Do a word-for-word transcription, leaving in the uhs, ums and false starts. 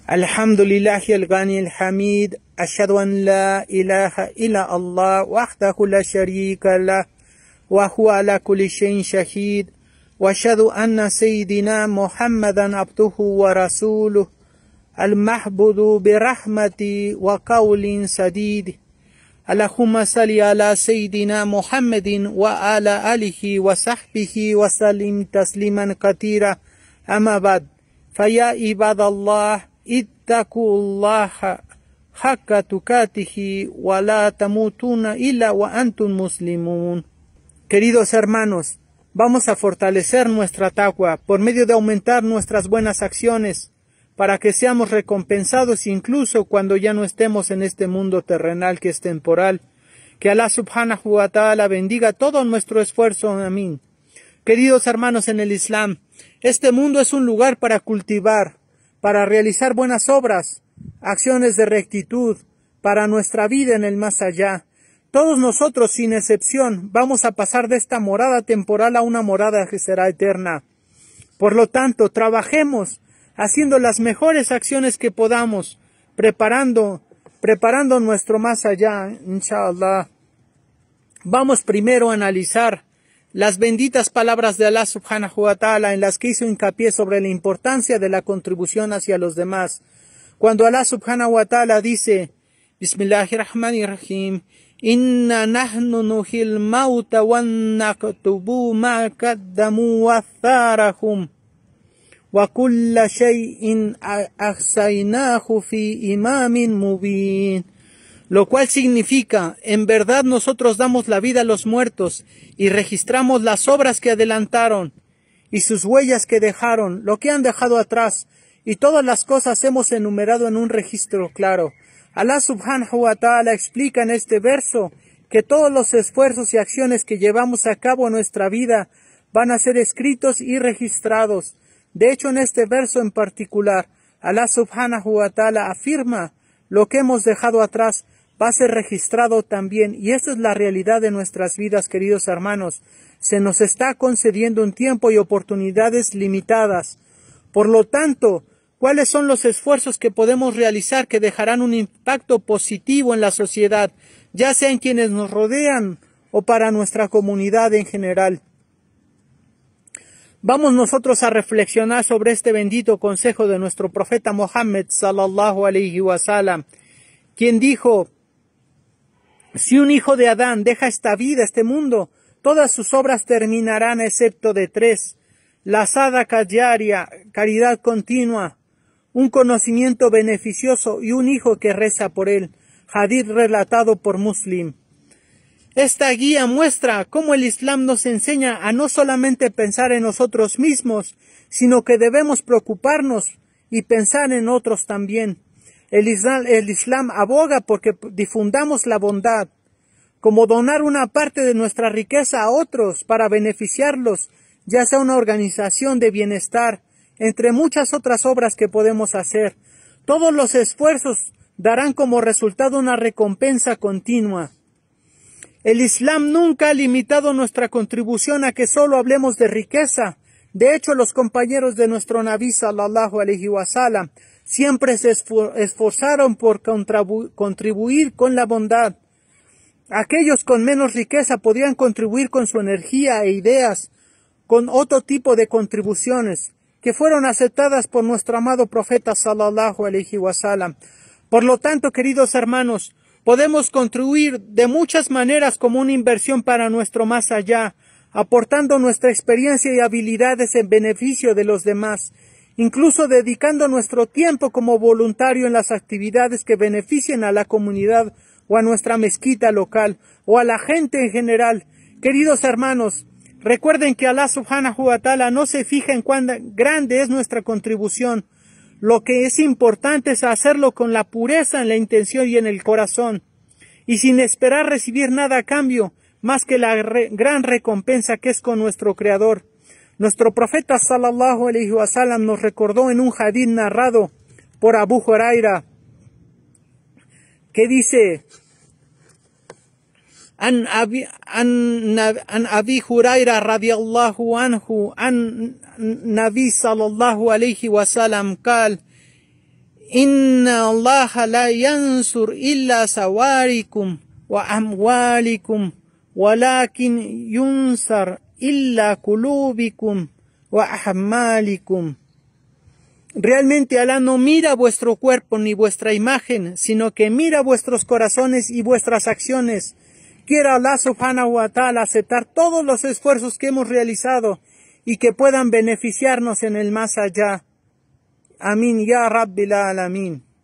Alhamdulillahi al-Ghani al-Hamid, ashhadu an la ilaha illa Allah, wahdahu la sharika lah, wa huwa ala kulli shay'in shahid, wa ashhadu anna sayyidina Muhammadan abduhu wa rasuluh, al-mahbudu bi rahmati wa qawlin sadid. Allahumma salli ala sayyidina Muhammadin wa ala alihi wa sahbihi wa sallim tasliman katira. Amma ba'd, faya ibadallah, ittaqullaha haqqa tukatihi wa la tamutuna illa wa antum muslimun. Queridos hermanos, vamos a fortalecer nuestra taqwa por medio de aumentar nuestras buenas acciones para que seamos recompensados incluso cuando ya no estemos en este mundo terrenal que es temporal. Que Allah subhanahu wa ta'ala bendiga todo nuestro esfuerzo. Amén. Queridos hermanos en el Islam, este mundo es un lugar para cultivar, para realizar buenas obras, acciones de rectitud, para nuestra vida en el más allá. Todos nosotros, sin excepción, vamos a pasar de esta morada temporal a una morada que será eterna. Por lo tanto, trabajemos haciendo las mejores acciones que podamos, preparando, preparando nuestro más allá, inshallah. Vamos primero a analizar las benditas palabras de Allah subhanahu wa ta'ala en las que hizo hincapié sobre la importancia de la contribución hacia los demás. Cuando Allah subhanahu wa ta'ala dice, Bismillahirrahmanirrahim, Inna nahnu nuhil mauta wa naktubu ma kaddamu wa atharahum wa kulla shay'in ahsaynahu fi imamin mubin. Lo cual significa, en verdad nosotros damos la vida a los muertos y registramos las obras que adelantaron y sus huellas que dejaron, lo que han dejado atrás, y todas las cosas hemos enumerado en un registro claro. Allah subhanahu wa ta'ala explica en este verso que todos los esfuerzos y acciones que llevamos a cabo en nuestra vida van a ser escritos y registrados. De hecho, en este verso en particular, Allah subhanahu wa ta'ala afirma lo que hemos dejado atrás va a ser registrado también, y esa es la realidad de nuestras vidas, queridos hermanos. Se nos está concediendo un tiempo y oportunidades limitadas. Por lo tanto, ¿cuáles son los esfuerzos que podemos realizar que dejarán un impacto positivo en la sociedad, ya sea en quienes nos rodean o para nuestra comunidad en general? Vamos nosotros a reflexionar sobre este bendito consejo de nuestro profeta Muhammad sallallahu alayhi wa sallam, quien dijo: si un hijo de Adán deja esta vida, este mundo, todas sus obras terminarán excepto de tres: la sadaqa diaria, caridad continua, un conocimiento beneficioso y un hijo que reza por él. Hadith relatado por Muslim. Esta guía muestra cómo el Islam nos enseña a no solamente pensar en nosotros mismos, sino que debemos preocuparnos y pensar en otros también. El Islam, el Islam aboga porque difundamos la bondad, como donar una parte de nuestra riqueza a otros para beneficiarlos, ya sea una organización de bienestar, entre muchas otras obras que podemos hacer. Todos los esfuerzos darán como resultado una recompensa continua. El Islam nunca ha limitado nuestra contribución a que solo hablemos de riqueza. De hecho, los compañeros de nuestro Nabi sallallahu alayhi wa sallam siempre se esforzaron por contribuir con la bondad. Aquellos con menos riqueza podían contribuir con su energía e ideas, con otro tipo de contribuciones, que fueron aceptadas por nuestro amado profeta sallallahu alayhi wa sallam. Por lo tanto, queridos hermanos, podemos contribuir de muchas maneras como una inversión para nuestro más allá, aportando nuestra experiencia y habilidades en beneficio de los demás, incluso dedicando nuestro tiempo como voluntario en las actividades que beneficien a la comunidad o a nuestra mezquita local o a la gente en general. Queridos hermanos, recuerden que Allah subhanahu wa ta'ala no se fija en cuán grande es nuestra contribución. Lo que es importante es hacerlo con la pureza en la intención y en el corazón, y sin esperar recibir nada a cambio, más que la re gran recompensa que es con nuestro Creador. Nuestro profeta sallallahu alayhi wa sallam nos recordó en un hadith narrado por Abu Huraira, que dice: An Abi, an, an Abi Huraira radiallahu anhu, an Nabi sallallahu alayhi wa sallam, قال: Inna Allah la yansur illa sawarikum wa amwalikum, walakin yunsar illa qulubikum wa ahmalikum. Realmente Alá no mira vuestro cuerpo ni vuestra imagen, sino que mira vuestros corazones y vuestras acciones. Quiera Allah subhanahu wa ta'ala aceptar todos los esfuerzos que hemos realizado y que puedan beneficiarnos en el más allá. Amén, ya Rabbil Alamin.